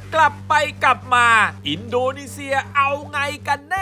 กลับไปกลับมาอินโดนีเซียเอาไงกันแน่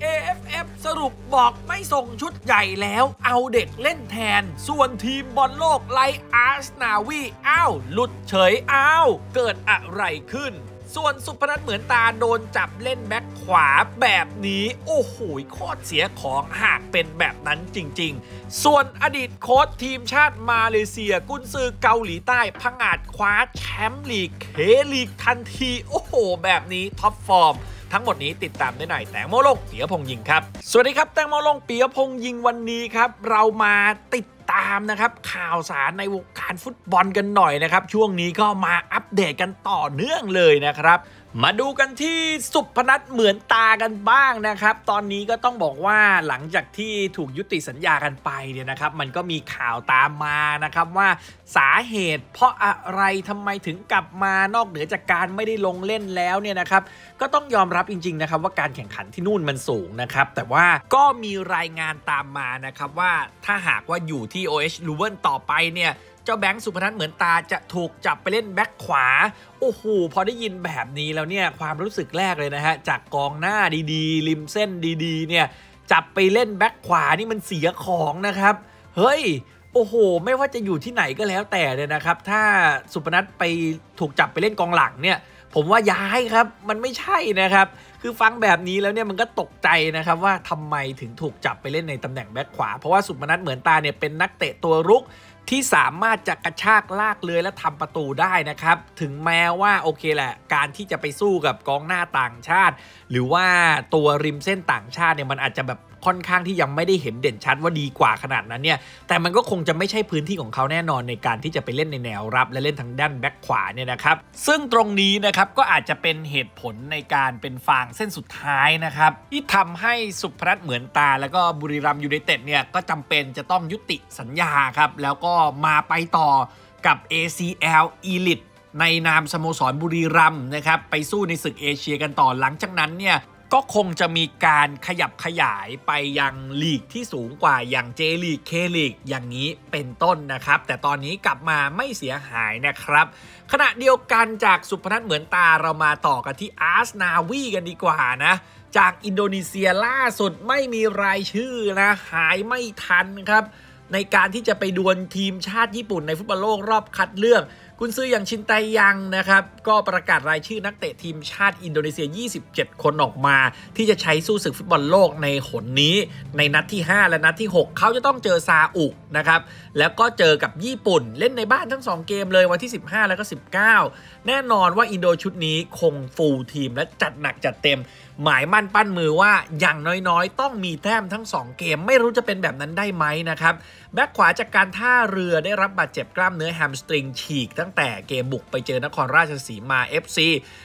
AFF สรุปบอกไม่ส่งชุดใหญ่แล้วเอาเด็กเล่นแทนส่วนทีมบอลโลกไล่อาร์สนาวีหลุดเฉยเกิดอะไรขึ้นส่วนสุพนัทเหมือนตาโดนจับเล่นแบ็คขวาแบบนี้โอ้โหโคตรเสียของหากเป็นแบบนั้นจริงๆส่วนอดีตโค้ชทีมชาติมาเลเซียกุนซือเกาหลีใต้ผงาดคว้าแชมป์ลีกเคลีกทันทีโอ้โหแบบนี้ท็อปฟอร์มทั้งหมดนี้ติดตามได้ในแตงโมลงปิยพงษ์ยิงครับสวัสดีครับแตงโมลงปิยพงษ์ยิงวันนี้ครับเรามาติดตามนะครับข่าวสารในวงการฟุตบอลกันหน่อยนะครับช่วงนี้ก็มาอัปเดตกันต่อเนื่องเลยนะครับมาดูกันที่สุพนัทเหมือนตากันบ้างนะครับตอนนี้ก็ต้องบอกว่าหลังจากที่ถูกยุติสัญญากันไปเนี่ยนะครับมันก็มีข่าวตามมานะครับว่าสาเหตุเพราะอะไรทำไมถึงกลับมานอกเหนือจากการไม่ได้ลงเล่นแล้วเนี่ยนะครับก็ต้องยอมรับจริงๆนะครับว่าการแข่งขันที่นู่นมันสูงนะครับแต่ว่าก็มีรายงานตามมานะครับว่าถ้าหากว่าอยู่ที่ OH Leuven ต่อไปเนี่ยเจ้าแบงค์สุพนัทเหมือนตาจะถูกจับไปเล่นแบ็คขวาโอ้โหพอได้ยินแบบนี้แล้วเนี่ยความรู้สึกแรกเลยนะฮะจากกองหน้าดีๆริมเส้นดีๆเนี่ยจับไปเล่นแบ็คขวานี่มันเสียของนะครับเฮ้ยโอ้โหไม่ว่าจะอยู่ที่ไหนก็แล้วแต่เนี่ยนะครับถ้าสุพนัทไปถูกจับไปเล่นกองหลังเนี่ยผมว่าย้ายครับมันไม่ใช่นะครับคือฟังแบบนี้แล้วเนี่ยมันก็ตกใจนะครับว่าทำไมถึงถูกจับไปเล่นในตำแหน่งแบ็คขวาเพราะว่าสุพนัทเหมือนตาเนี่ยเป็นนักเตะตัวรุกที่สามารถจะกระชากลากเลื้อยและทำประตูได้นะครับถึงแม้ว่าโอเคแหละการที่จะไปสู้กับกองหน้าต่างชาติหรือว่าตัวริมเส้นต่างชาติเนี่ยมันอาจจะแบบค่อนข้างที่ยังไม่ได้เห็นเด่นชัดว่าดีกว่าขนาดนั้นเนี่ยแต่มันก็คงจะไม่ใช่พื้นที่ของเขาแน่นอนในการที่จะไปเล่นในแนวรับและเล่นทางด้านแบ็คขวาเนี่ยนะครับซึ่งตรงนี้นะครับก็อาจจะเป็นเหตุผลในการเป็นฟางเส้นสุดท้ายนะครับที่ทำให้สุพนัทเหมือนตาแล้วก็บุรีรัมย์ยูไนเต็ดเนี่ยก็จำเป็นจะต้องยุติสัญญาครับแล้วก็มาไปต่อกับ ACL Elite ในนามสโมสรบุรีรัมย์นะครับไปสู้ในศึกเอเชียกันต่อหลังจากนั้นเนี่ยก็คงจะมีการขยับขยายไปยังลีกที่สูงกว่าอย่าง J League K League อย่างนี้เป็นต้นนะครับแต่ตอนนี้กลับมาไม่เสียหายนะครับขณะเดียวกันจากสุพนัทเหมือนตาเรามาต่อกันที่อาร์สนาวีกันดีกว่านะจากอินโดนีเซียล่าสุดไม่มีรายชื่อนะหายไม่ทันครับในการที่จะไปดวลทีมชาติญี่ปุ่นในฟุตบอลโลกรอบคัดเลือกกุนซืออย่างชินไตยังนะครับก็ประกาศรายชื่อนักเตะทีมชาติอินโดนีเซีย27คนออกมาที่จะใช้สู้ศึกฟุตบอลโลกในหนนี้ในนัดที่5และนัดที่6เขาจะต้องเจอซาอุนะครับแล้วก็เจอกับญี่ปุ่นเล่นในบ้านทั้ง2เกมเลยวันที่15แล้วก็19แน่นอนว่าอินโดชุดนี้คงฟูลทีมและจัดหนักจัดเต็มหมายมั่นปั้นมือว่าอย่างน้อยๆต้องมีแต้มทั้ง2เกมไม่รู้จะเป็นแบบนั้นได้ไหมนะครับแบ็คขวาจากการท่าเรือได้รับบาดเจ็บกล้ามเนื้อแฮมสตริงฉีกตั้งแต่เกมบุกไปเจอนครราชสีมา FC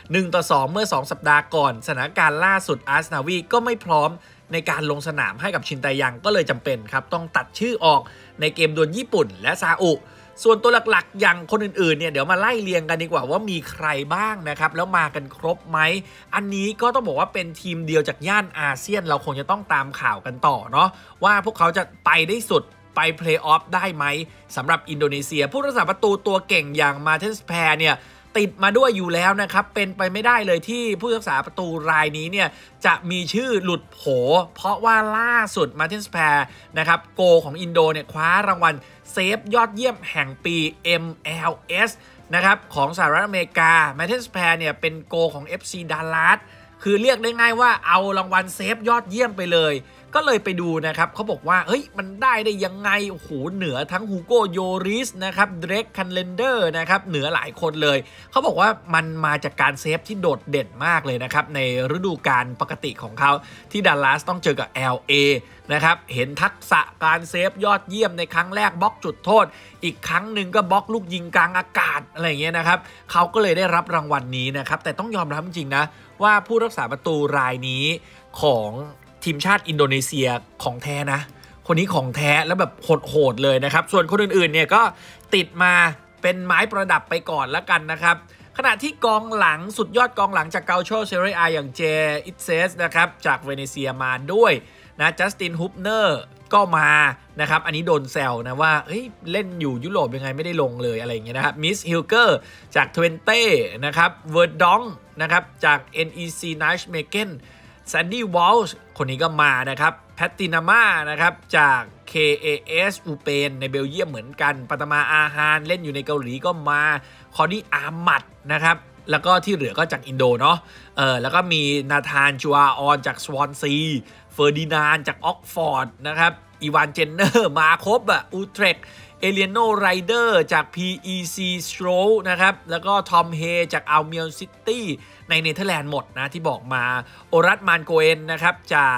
1-2 เมื่อ2สัปดาห์ก่อนสถานการณ์ล่าสุดอาร์สนาวีก็ไม่พร้อมในการลงสนามให้กับชินไตยังก็เลยจำเป็นครับต้องตัดชื่อออกในเกมดวลญี่ปุ่นและซาอุส่วนตัวหลักๆอย่างคนอื่นๆเนี่ยเดี๋ยวมาไล่เรียงกันดีกว่าว่ามีใครบ้างนะครับแล้วมากันครบไหมอันนี้ก็ต้องบอกว่าเป็นทีมเดียวจากย่านอาเซียนเราคงจะต้องตามข่าวกันต่อเนาะว่าพวกเขาจะไปได้สุดไปเพลย์ออฟได้ไหมสำหรับอินโดนีเซียผู้รักษาประตูตัวเก่งอย่างมาเทนสแพร์เนี่ยติดมาด้วยอยู่แล้วนะครับเป็นไปไม่ได้เลยที่ผู้รักษาประตูรายนี้เนี่ยจะมีชื่อหลุดโผเพราะว่าล่าสุดมาเทนสแพร์นะครับโกของอินโดเนี่ยคว้ารางวัลเซฟยอดเยี่ยมแห่งปี MLS นะครับของสหรัฐอเมริกามาเทนสแพร์เนี่ยเป็นโกของ FC Dallas คือเรียกได้ง่ายว่าเอารางวัลเซฟยอดเยี่ยมไปเลยก็เลยไปดูนะครับเขาบอกว่าเฮ้ยมันได้ยังไงโอ้โหเหนือทั้งฮูโกโยริสนะครับเดรกคันเลนเดอร์นะครับเหนือหลายคนเลยเขาบอกว่ามันมาจากการเซฟที่โดดเด่นมากเลยนะครับในฤดูกาลปกติของเขาที่ดัลลัสต้องเจอกับ LA นะครับเห็นทักษะการเซฟยอดเยี่ยมในครั้งแรกบล็อกจุดโทษอีกครั้งหนึ่งก็บล็อกลูกยิงกลางอากาศอะไรอย่างเงี้ยนะครับเขาก็เลยได้รับรางวัลนี้นะครับแต่ต้องยอมรับจริงๆนะว่าผู้รักษาประตูรายนี้ของทีมชาติอินโดนีเซียของแท้นะคนนี้ของแท้แล้วแบบโหดเลยนะครับส่วนคนอื่นๆเนี่ยก็ติดมาเป็นไม้ประดับไปก่อนแล้วกันนะครับขณะที่กองหลังสุดยอดกองหลังจากเกาโชเซเรียอย่างเจอิตเซสนะครับจากเวเนเซียมาด้วยนะจัสตินฮุปเนอร์ก็มานะครับอันนี้โดนแซวนะว่าเล่นอยู่ยุโรปยังไงไม่ได้ลงเลยอะไรอย่างเงี้ยนะครับมิสฮิลเกอร์จากทเวนเต้นะครับเวิร์ดดองนะครับจาก NEC Nijmegen แซนดี้วอลช์คนนี้ก็มานะครับแพตตินาม่านะครับจาก KAS อูเปนในเบลเยียมเหมือนกันปัตมาอาฮานเล่นอยู่ในเกาหลีก็มาคอดี้อามัดนะครับแล้วก็ที่เหลือก็จากอินโดเนาะแล้วก็มีนาธานจูอาออนจากสวอนซีเฟอร์ดินานจากออกฟอร์ดนะครับอีวานเจนเนอร์มาครบอูเทรกเอเลียโนไรเดอร์จาก PEC Stroll นะครับแล้วก็ทอมเฮจากอัลเมียลซิตี้ในเนเธอร์แลนด์หมดนะที่บอกมาโอรัตมานโกเอนนะครับจาก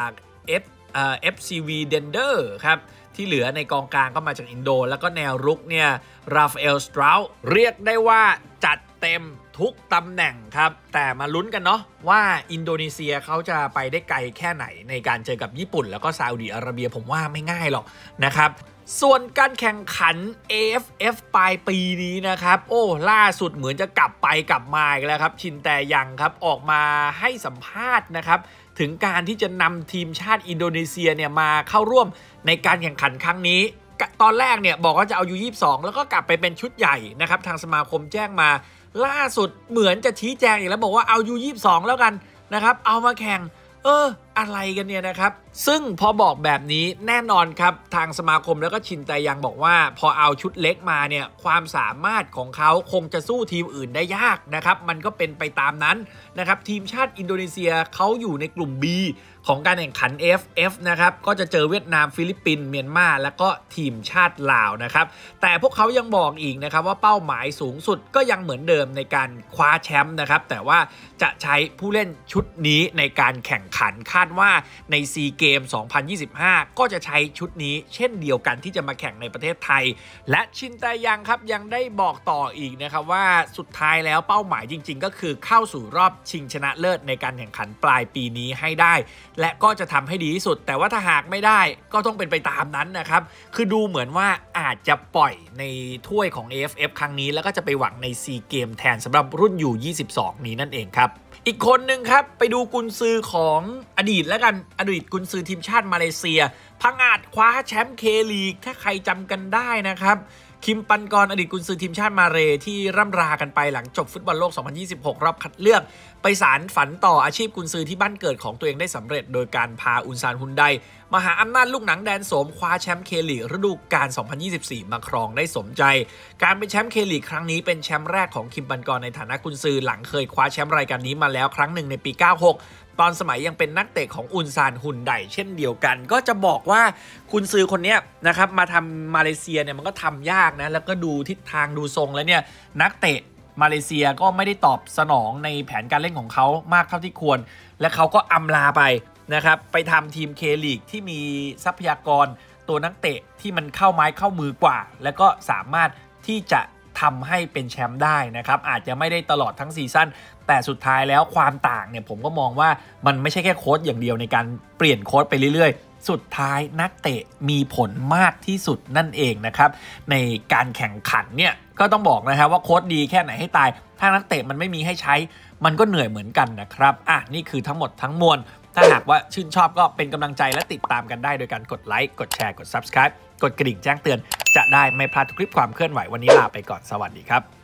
FCV Dender ครับที่เหลือในกองกลางก็มาจากอินโดแล้วก็แนวรุกเนี่ยราฟาเอลสตราวเรียกได้ว่าจัดเต็มทุกตำแหน่งครับแต่มาลุ้นกันเนาะว่าอินโดนีเซียเขาจะไปได้ไกลแค่ไหนในการเจอกับญี่ปุ่นแล้วก็ซาอุดิอาระเบียผมว่าไม่ง่ายหรอกนะครับส่วนการแข่งขัน AFF ปลายปีนี้นะครับล่าสุดเหมือนจะกลับไปกลับมาอีกแล้วครับชินแตยังครับออกมาให้สัมภาษณ์นะครับถึงการที่จะนำทีมชาติอินโดนีเซียเนี่ยมาเข้าร่วมในการแข่งขันครั้งนี้ตอนแรกเนี่ยบอกว่าจะเอาU22แล้วก็กลับไปเป็นชุดใหญ่นะครับทางสมาคมแจ้งมาล่าสุดเหมือนจะชี้แจงอีกแล้วบอกว่าเอาU22แล้วกันนะครับเอามาแข่งอะไรกันเนี่ยนะครับซึ่งพอบอกแบบนี้แน่นอนครับทางสมาคมแล้วก็ชินแตยังบอกว่าพอเอาชุดเล็กมาเนี่ยความสามารถของเขาคงจะสู้ทีมอื่นได้ยากนะครับมันก็เป็นไปตามนั้นนะครับทีมชาติอินโดนีเซียเขาอยู่ในกลุ่ม B ของการแข่งขัน AFF นะครับก็จะเจอเวียดนามฟิลิปปินส์เมียนมาแล้วก็ทีมชาติลาวนะครับแต่พวกเขายังบอกอีกนะครับว่าเป้าหมายสูงสุดก็ยังเหมือนเดิมในการคว้าแชมป์นะครับแต่ว่าจะใช้ผู้เล่นชุดนี้ในการแข่งขันคาดว่าในซีเกม 2025 ก็จะใช้ชุดนี้เช่นเดียวกันที่จะมาแข่งในประเทศไทยและชินแตยังครับยังได้บอกต่ออีกนะครับว่าสุดท้ายแล้วเป้าหมายจริงๆก็คือเข้าสู่รอบชิงชนะเลิศในการแข่งขันปลายปีนี้ให้ได้และก็จะทำให้ดีที่สุดแต่ว่าถ้าหากไม่ได้ก็ต้องเป็นไปตามนั้นนะครับคือดูเหมือนว่าอาจจะปล่อยในถ้วยของ AFF ครั้งนี้แล้วก็จะไปหวังในซีเกมแทนสำหรับรุ่นU22นี้นั่นเองครับอีกคนหนึ่งครับไปดูกุนซือของอดีตแล้วกันอดีตกุนซือทีมชาติมาเลเซียพังอาจคว้าแชมป์เคลีกถ้าใครจำกันได้นะครับคิมปันกรอดีตกุนซือทีมชาติมาเลที่ร่ำรากันไปหลังจบฟุตบอลโลก 2026 รอบคัดเลือกไปสารฝันต่ออาชีพกุนซือที่บ้านเกิดของตัวเองได้สำเร็จโดยการพาอุนซานฮุนไดมหาอำนาจลูกหนังแดนโสมคว้าแชมป์เคลีกฤดูกาล 2024 มาครองได้สมใจการเป็นแชมป์เคลีกครั้งนี้เป็นแชมป์แรกของคิมปันกรในฐานะกุนซือหลังเคยคว้าแชมป์รายการนี้มาแล้วครั้งหนึ่งในปี 96 ตอนสมัยยังเป็นนักเตะของอุนซานฮุนไดเช่นเดียวกันก็จะบอกว่ากุนซือคนนี้นะครับมาทำมาเลเซียเนี่ยมันก็ทำยากนะแล้วก็ดูทิศทางดูทรงแล้วเนี่ยนักเตะมาเลเซียก็ไม่ได้ตอบสนองในแผนการเล่นของเขามากเท่าที่ควรและเขาก็อำลาไปนะครับไปทำทีมเคลีกที่มีทรัพยากรตัวนักเตะที่มันเข้าไม้เข้ามือกว่าและก็สามารถที่จะทำให้เป็นแชมป์ได้นะครับอาจจะไม่ได้ตลอดทั้งซีซั่นแต่สุดท้ายแล้วความต่างเนี่ยผมก็มองว่ามันไม่ใช่แค่โค้ชอย่างเดียวในการเปลี่ยนโค้ชไปเรื่อยๆสุดท้ายนักเตะมีผลมากที่สุดนั่นเองนะครับในการแข่งขันเนี่ยก็ต้องบอกนะครับว่าโค้ชดีแค่ไหนให้ตายถ้านักเตะมันไม่มีให้ใช้มันก็เหนื่อยเหมือนกันนะครับนี่คือทั้งหมดทั้งมวลถ้าหากว่าชื่นชอบก็เป็นกำลังใจและติดตามกันได้โดยการกดไลค์กดแชร์กด Subscribe กดกระดิ่งแจ้งเตือนจะได้ไม่พลาดทุกคลิปความเคลื่อนไหววันนี้ลาไปก่อนสวัสดีครับ